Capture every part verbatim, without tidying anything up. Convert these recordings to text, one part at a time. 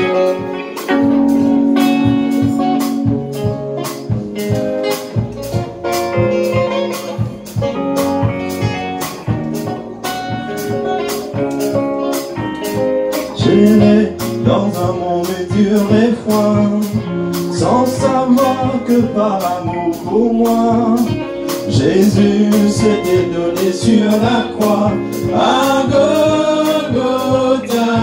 J'errais dans un monde dur et froid, sans savoir que par amour pour moi, Jésus s'était donné sur la croix à Golgotha.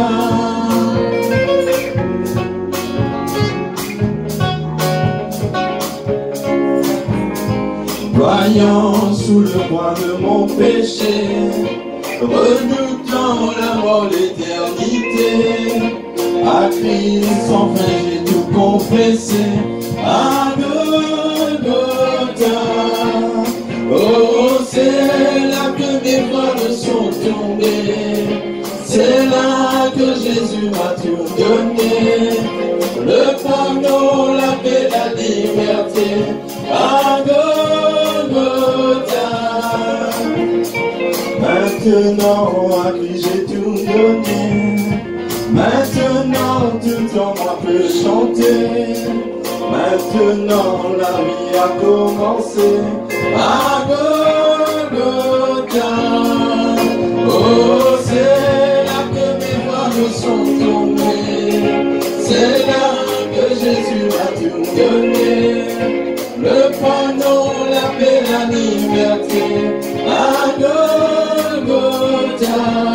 Voyant sous le poids de mon péché, redoutant la mort, l'éternité, à Christ enfin j'ai tout confessé à Golgotha. Oh, c'est là que mes bras sont tombés, c'est là que Jésus m'a tout donné, le pardon, la paix, la liberté à Golgotha. Maintenant à qui j'ai tout donné, maintenant tout en moi peut chanter, maintenant la vie a commencé à Golgotha. Oh, c'est là que mes bras sont tombés, c'est là que Jésus m'a tout donné, le pardon, la paix, la liberté à Golgotha.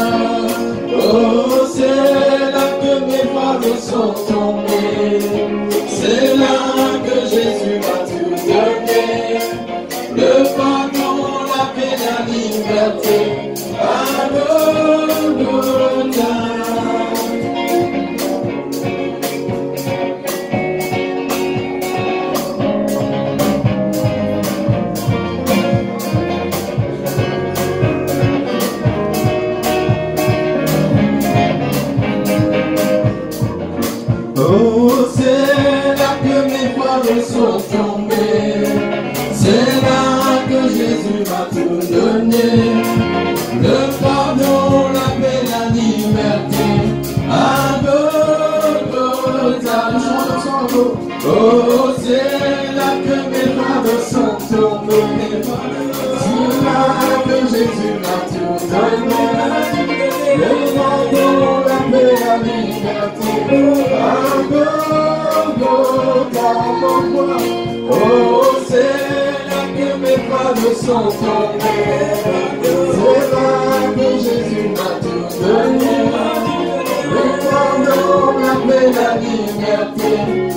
Oh, c'est là que mes fardeaux sont tombés, c'est là que Jésus m'a tout donné, le pardon, la paix, la liberté à Golgotha. Oh, c'est là que mes fardeaux sont tombés, c'est là que Jésus m'a tout donné, le pardon, la paix, la liberté à Golgotha. Oh, c'est là que mes fardeaux sont tombés, c'est là que Jésus m'a tout donné, le pardon, la paix, la liberté à Golgotha. Oh, c'est là que mes fardeaux sont tombés, c'est là que Jésus m'a tout donné, le pardon, la paix, la liberté